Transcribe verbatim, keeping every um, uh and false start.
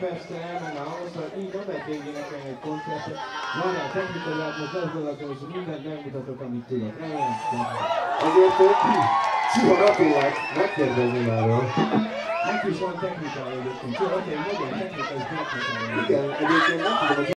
persze elmenne ahhoz, hogy így nem lehet végénekelni egy koncertet. Van rá technikai most lesz dolgozni, és mindent megmutatok, amit tudok. Remélem. Azért Csuha Attilát megkérdezném erről. Neki is van technikája egyébként. Csuha Attila, egy modern technikai technikája. Igen, egyébként nem tudom, hogy